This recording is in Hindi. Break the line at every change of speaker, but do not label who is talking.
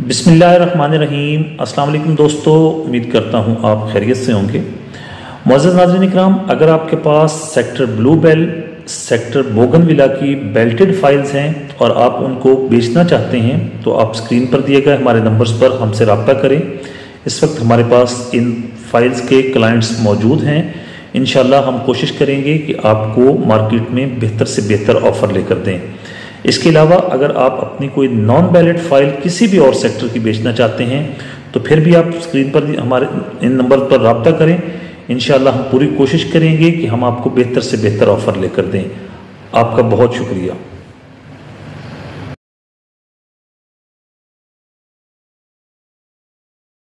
बिस्मिल्लाहिर्रहमानिर्रहीम। अस्सलाम वालेकुम दोस्तों, उम्मीद करता हूँ आप खैरियत से होंगे। मुअज़्ज़ज़ नाज़रीन इकराम, अगर आपके पास sector blue bell, sector bougainvillea की बेल्टेड फाइल्स हैं और आप उनको बेचना चाहते हैं तो आप स्क्रीन पर दिए गए हमारे नंबर्स पर हमसे रब्ता करें। इस वक्त हमारे पास इन फाइल्स के क्लाइंट्स मौजूद हैं। इंशाल्लाह हम कोशिश करेंगे कि आपको मार्केट में बेहतर से बेहतर ऑफ़र लेकर दें। इसके अलावा अगर आप अपनी कोई नॉन वैलिड फाइल किसी भी और सेक्टर की बेचना चाहते हैं तो फिर भी आप स्क्रीन पर हमारे इन नंबर पर रब्ता करें। इंशाल्लाह हम पूरी कोशिश करेंगे कि हम आपको बेहतर से बेहतर ऑफ़र लेकर दें। आपका बहुत शुक्रिया।